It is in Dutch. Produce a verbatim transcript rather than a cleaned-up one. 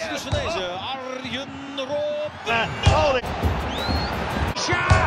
Dus van deze Arjen Robben. Uh, holding. Shot!